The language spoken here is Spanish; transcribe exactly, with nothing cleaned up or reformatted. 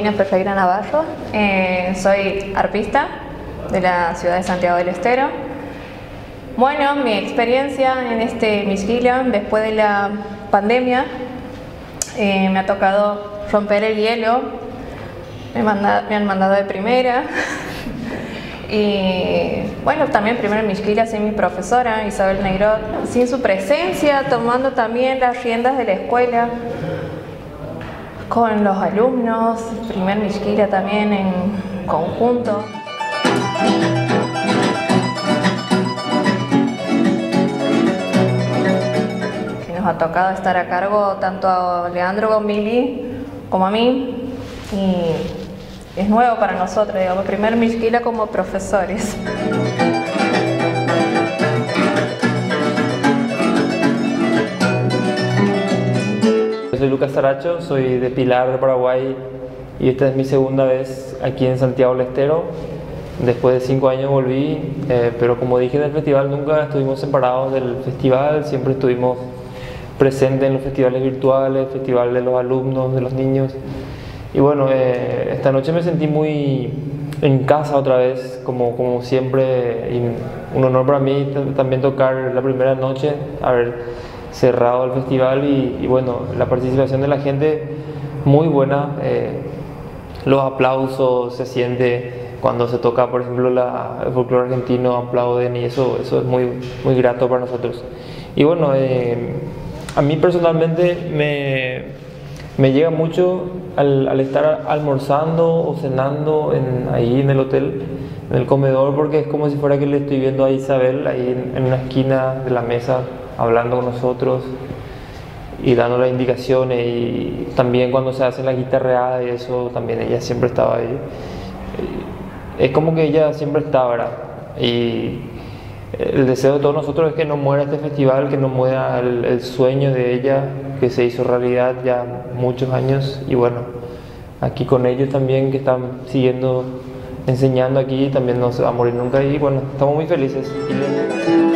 Eugenia Ferreira Navarro, eh, soy arpista de la ciudad de Santiago del Estero. Bueno, mi experiencia en este Mixquila después de la pandemia, eh, me ha tocado romper el hielo, me, manda, me han mandado de primera. Y bueno, también primero en Mixquila sin mi profesora Isabel Negrot, sin su presencia, tomando también las riendas de la escuela con los alumnos, primer Mixquila también en conjunto. Que nos ha tocado estar a cargo tanto a Leandro Gomili como a mí, y es nuevo para nosotros, digamos, primer Mixquila como profesores. Soy Lucas Saracho, soy de Pilar, de Paraguay, y esta es mi segunda vez aquí en Santiago del Estero. Después de cinco años volví, eh, pero como dije en el festival, nunca estuvimos separados del festival, siempre estuvimos presentes en los festivales virtuales, festivales de los alumnos, de los niños. Y bueno, eh, esta noche me sentí muy en casa otra vez, como, como siempre, y un honor para mí también tocar la primera noche, haber cerrado el festival y, y bueno, la participación de la gente muy buena, eh, los aplausos se siente cuando se toca, por ejemplo, la, el folclore argentino, aplauden y eso, eso es muy, muy grato para nosotros. Y bueno, eh, a mí personalmente me, me llega mucho al, al estar almorzando o cenando en, ahí en el hotel, en el comedor, porque es como si fuera que le estoy viendo a Isabel ahí en, en una esquina de la mesa, hablando con nosotros y dando las indicaciones, y también cuando se hace la guitarreada y eso, también ella siempre estaba ahí. Es como que ella siempre está, ¿verdad? Y el deseo de todos nosotros es que no muera este festival, que no muera el, el sueño de ella, que se hizo realidad ya muchos años, y bueno, aquí con ellos también, que están siguiendo enseñando aquí, también no se va a morir nunca, y bueno, estamos muy felices.